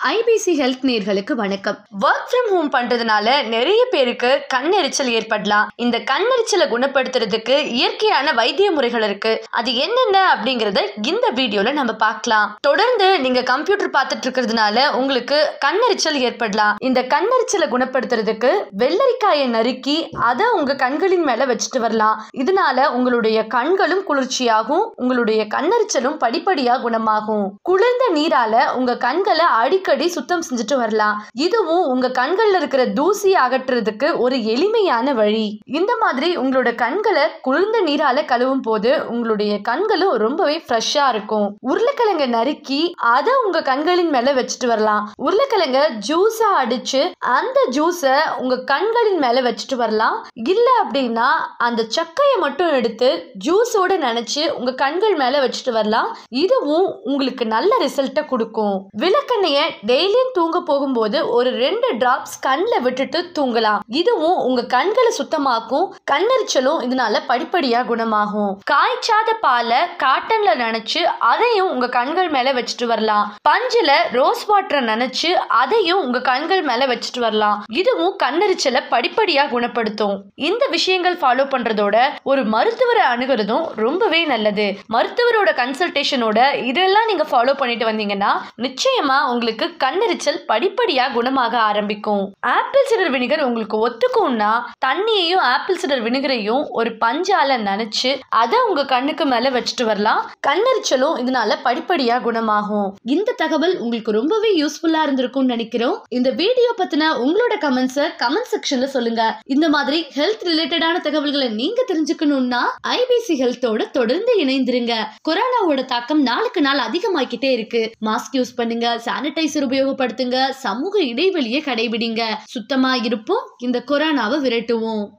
IBC health நேயர்களுக்கு வணக்கம். Work from home பண்றதுனால நிறைய பேருக்கு கண்ணெரிச்சல் ஏற்படலாம். இந்த கண்ணெரிச்சலை குணப்படுத்துறதுக்கு இயற்கையான வைத்திய முறைகள் இருக்கு. அது என்னென்ன அப்படிங்கறத இந்த வீடியோல நம்ம பார்க்கலாம். தொடர்ந்து நீங்க கம்ப்யூட்டர் பார்த்துட்டு இருக்கிறதுனால உங்களுக்கு கண்ணெரிச்சல் ஏற்படலாம். இந்த கண்ணெரிச்சலை குணப்படுத்துறதுக்கு வெள்ளரிக்காயை நறுக்கி அதை உங்க கண்களின் மேல வச்சுட்டு வரலாம். இதனால உங்களுடைய கண்களும் குளிர்ச்சியாகும், உங்களுடைய கண்ணெரிச்சலும் படிப்படியா குணமாகும். குளிர்ந்த நீரால உங்க கண்களை அடிக்கடி சுத்தம் செஞ்சுட்டு வரலாம். இதுவும் உங்க கண்கள்ல இருக்கிற தூசி அகற்றுறதுக்கு ஒரு எளிமையான வழி. இந்த மாதிரி உங்களோட கண்களை குளிர்ந்த நீரால கழுவும் போது உங்களுடைய கண்களும் ரொம்பவே ஃப்ரெஷ்ஷா இருக்கும். உருளைக்கிழங்க நறுக்கி அதை உங்க கண்களின் மேல வச்சுட்டு வரலாம். உருளைக்கிழங்க ஜூஸா அடிச்சு அந்த ஜூஸை உங்க கண்களின் மேல வச்சுட்டு வரலாம். இல்ல அப்படின்னா அந்த சக்கையை மட்டும் எடுத்து ஜூஸோட நினைச்சு உங்க கண்கள் மேல வச்சுட்டு வரலாம். இதுவும் உங்களுக்கு நல்ல ரிசல்ட்டை கொடுக்கும். விளக்கெண்ணெயை டெய்லியும் தூங்க போகும்போது ஒரு 2 டிராப்ஸ் கண்ணில் விட்டுட்டு தூங்கலாம். இதுவும் உங்க கண்களை சுத்தமாக்கும். கண்ணெரிச்சலும் இதனால படிப்படியா குணமாகும். காய்ச்சாத பாலை காட்டன்ல நினைச்சு அதையும் உங்க கண்கள் மேல வச்சுட்டு வரலாம். பஞ்சுல ரோஸ் வாட்டரை நினைச்சு அதையும் உங்க கண்கள் மேல வச்சுட்டு வரலாம். இதுவும் கண்ணெரிச்சலை படிப்படியா குணப்படுத்தும். இந்த விஷயங்கள் ஃபாலோ பண்றதோட ஒரு மருத்துவரை அணுகிறதும் ரொம்பவே நல்லது. மருத்துவரோட கன்சல்டேஷனோட இதெல்லாம் நீங்க ஃபாலோ பண்ணிட்டு வந்தீங்கன்னா நிச்சயமா உங்களுக்கு கண்ணெரிச்சல் படிப்படியா குணமாக ஆரம்பிக்கும். ஆப்பிள் சிடர் வினிகர் உங்களுக்கு ஒத்துக்கும்னா தண்ணியையும் ஆப்பிள் சிடர் வினிகரையும் ஒரு பஞ்சால நனைச்சு அதை உங்க கண்ணுக்கு மேல வச்சுட்டு வரலாம். கண்ணெரிச்சலும் இதனால படிப்படியா குணமாகும். இந்த தகவல் உங்களுக்கு ரொம்பவே யூஸ்ஃபுல்லா இருந்திருக்கும்னு நினைக்கிறோம். இந்த வீடியோ பத்தின உங்களோட கமெண்ட்ஸை கமெண்ட் செக்ஷன்ல சொல்லுங்க. இந்த மாதிரி ஹெல்த் ரிலேட்டடான தகவல்களை நீங்க தெரிஞ்சுக்கணும்னா ஐபிசி ஹெல்த்தோட தொடர்ந்து இணைந்திருங்க. கொரோனாவோட தாக்கம் நாளுக்கு நாள் அதிகமாகிட்டே இருக்கு. மாஸ்க் யூஸ் பண்ணுங்க, சானிடைசர் உபயோகப்படுத்துங்க, சமூக இடைவெளியை கடைபிடிங்க. சுத்தமா இருப்போம், இந்த கொரோனாவை விரட்டுவோம்.